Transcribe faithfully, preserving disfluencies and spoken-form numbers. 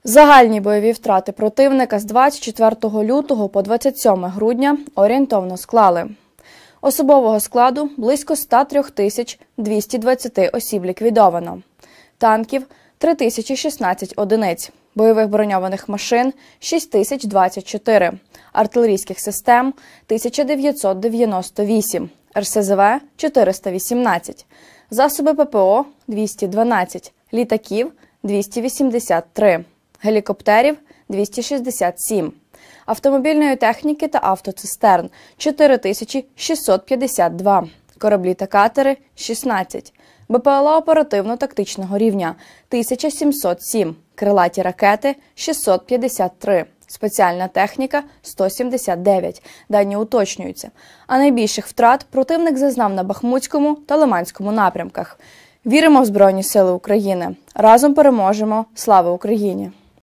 Загальні бойові втрати противника з двадцять четвертого лютого по двадцять сьоме грудня орієнтовно склали: особового складу – близько ста трьох тисяч двісті двадцять осіб ліквідовано, танків – три тисячі шістнадцять одиниць, бойових броньованих машин – шість тисяч двадцять чотири, артилерійських систем – тисяча дев'ятсот дев'яносто вісім, ер ес зе ве – чотириста вісімнадцять, засоби пе пе о – двісті дванадцять, літаків – двісті вісімдесят три, гелікоптерів – двісті шістдесят сім, автомобільної техніки та автоцистерн – чотири тисячі шістсот п'ятдесят два, кораблі та катери – шістнадцять, бе пе ел а оперативно-тактичного рівня – тисяча сімсот сім, крилаті ракети – шістсот п'ятдесят три, спеціальна техніка – сто сімдесят дев'ять, дані уточнюються. А найбільших втрат противник зазнав на Бахмутському та Лиманському напрямках. Віримо в Збройні Сили України. Разом переможемо. Слава Україні!